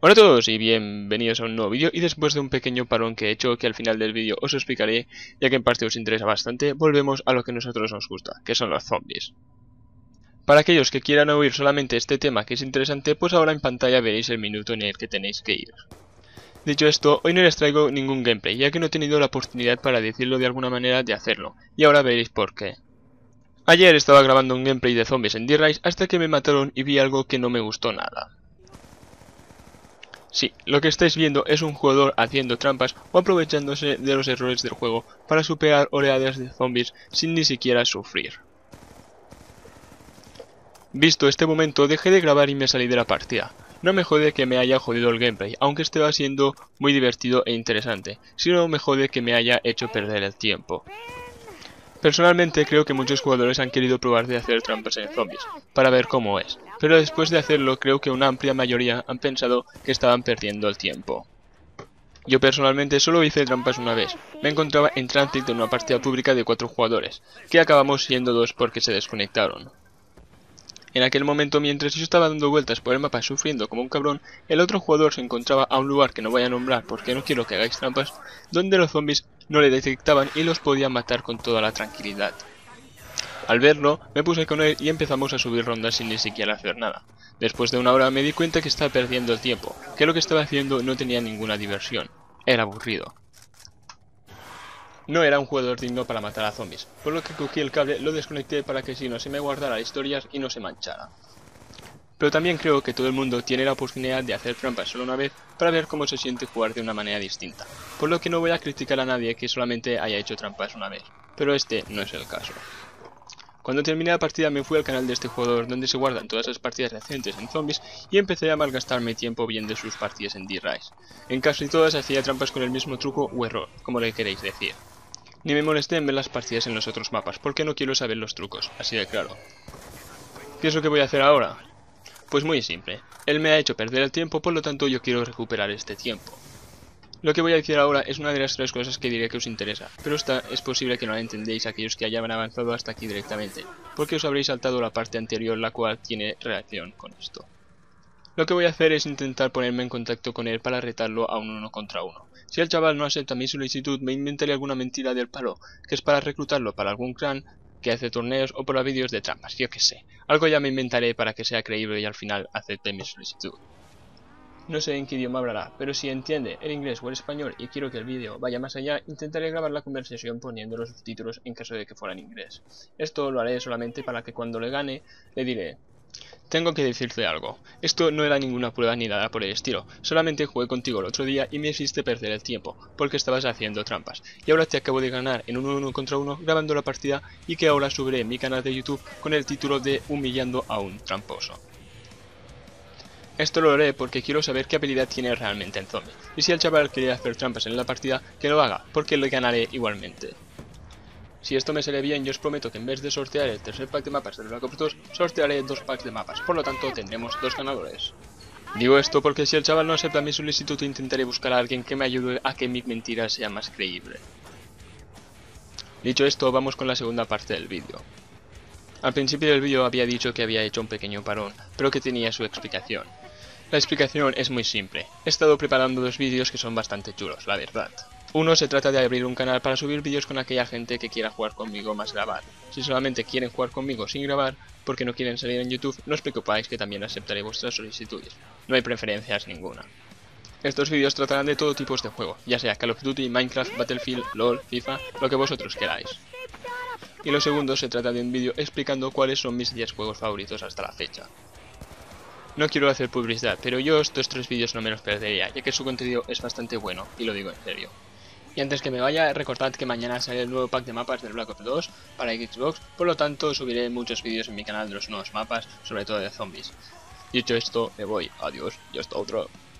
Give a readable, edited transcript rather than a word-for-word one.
Hola a todos y bienvenidos a un nuevo vídeo, y después de un pequeño parón que he hecho, que al final del vídeo os explicaré, ya que en parte os interesa bastante, volvemos a lo que a nosotros nos gusta, que son los zombies. Para aquellos que quieran oír solamente este tema que es interesante, pues ahora en pantalla veréis el minuto en el que tenéis que ir. Dicho esto, hoy no les traigo ningún gameplay, ya que no he tenido la oportunidad para decirlo de alguna manera de hacerlo, y ahora veréis por qué. Ayer estaba grabando un gameplay de zombies en D-Rise hasta que me mataron y vi algo que no me gustó nada. Sí, lo que estáis viendo es un jugador haciendo trampas o aprovechándose de los errores del juego para superar oleadas de zombies sin ni siquiera sufrir. Visto este momento, dejé de grabar y me salí de la partida. No me jode que me haya jodido el gameplay, aunque estaba siendo muy divertido e interesante, sino me jode que me haya hecho perder el tiempo. Personalmente creo que muchos jugadores han querido probar de hacer trampas en zombies, para ver cómo es, pero después de hacerlo creo que una amplia mayoría han pensado que estaban perdiendo el tiempo. Yo personalmente solo hice trampas una vez. Me encontraba en Transit en una partida pública de 4 jugadores, que acabamos siendo 2 porque se desconectaron. En aquel momento, mientras yo estaba dando vueltas por el mapa sufriendo como un cabrón, el otro jugador se encontraba a un lugar que no voy a nombrar porque no quiero que hagáis trampas, donde los zombies no le detectaban y los podían matar con toda la tranquilidad. Al verlo, me puse con él y empezamos a subir rondas sin ni siquiera hacer nada. Después de una hora me di cuenta que estaba perdiendo el tiempo, que lo que estaba haciendo no tenía ninguna diversión. Era aburrido. No era un jugador digno para matar a zombies, por lo que cogí el cable, lo desconecté para que si no se me guardara historias y no se manchara. Pero también creo que todo el mundo tiene la oportunidad de hacer trampas solo una vez para ver cómo se siente jugar de una manera distinta, por lo que no voy a criticar a nadie que solamente haya hecho trampas una vez, pero este no es el caso. Cuando terminé la partida me fui al canal de este jugador donde se guardan todas las partidas recientes en zombies y empecé a malgastarme tiempo viendo sus partidas en D-Rise. En casi todas hacía trampas con el mismo truco o error, como le queréis decir. Ni me molesté en ver las partidas en los otros mapas, porque no quiero saber los trucos, así de claro. ¿Qué es lo que voy a hacer ahora? Pues muy simple. Él me ha hecho perder el tiempo, por lo tanto yo quiero recuperar este tiempo. Lo que voy a decir ahora es una de las 3 cosas que diré que os interesa, pero esta es posible que no la entendéis aquellos que hayan avanzado hasta aquí directamente, porque os habréis saltado la parte anterior la cual tiene relación con esto. Lo que voy a hacer es intentar ponerme en contacto con él para retarlo a un 1 contra 1. Si el chaval no acepta mi solicitud, me inventaré alguna mentira del palo, que es para reclutarlo para algún clan que hace torneos o para vídeos de trampas, yo que sé. Algo ya me inventaré para que sea creíble y al final acepte mi solicitud. No sé en qué idioma hablará, pero si entiende el inglés o el español y quiero que el vídeo vaya más allá, intentaré grabar la conversación poniendo los subtítulos en caso de que fuera en inglés. Esto lo haré solamente para que cuando le gane, le diré: tengo que decirte algo. Esto no era ninguna prueba ni nada por el estilo. Solamente jugué contigo el otro día y me hiciste perder el tiempo, porque estabas haciendo trampas. Y ahora te acabo de ganar en un 1 contra 1 grabando la partida y que ahora subiré en mi canal de YouTube con el título de Humillando a un tramposo. Esto lo haré porque quiero saber qué habilidad tiene realmente el zombie. Y si el chaval quiere hacer trampas en la partida, que lo haga, porque le ganaré igualmente. Si esto me sale bien, yo os prometo que en vez de sortear el tercer pack de mapas del Black Ops 2, sortearé 2 packs de mapas, por lo tanto tendremos 2 ganadores. Digo esto porque si el chaval no acepta mi solicitud, intentaré buscar a alguien que me ayude a que mi mentira sea más creíble. Dicho esto, vamos con la segunda parte del vídeo. Al principio del vídeo había dicho que había hecho un pequeño parón, pero que tenía su explicación. La explicación es muy simple. He estado preparando 2 vídeos que son bastante chulos, la verdad. Uno se trata de abrir un canal para subir vídeos con aquella gente que quiera jugar conmigo más grabar. Si solamente quieren jugar conmigo sin grabar, porque no quieren salir en YouTube, no os preocupáis que también aceptaré vuestras solicitudes. No hay preferencias ninguna. Estos vídeos tratarán de todo tipo de juego, ya sea Call of Duty, Minecraft, Battlefield, LOL, FIFA, lo que vosotros queráis. Y lo segundo se trata de un vídeo explicando cuáles son mis 10 juegos favoritos hasta la fecha. No quiero hacer publicidad, pero yo estos 3 vídeos no me los perdería, ya que su contenido es bastante bueno, y lo digo en serio. Y antes que me vaya, recordad que mañana sale el nuevo pack de mapas del Black Ops 2 para Xbox, por lo tanto subiré muchos vídeos en mi canal de los nuevos mapas, sobre todo de zombies. Dicho esto, me voy, adiós y hasta otra.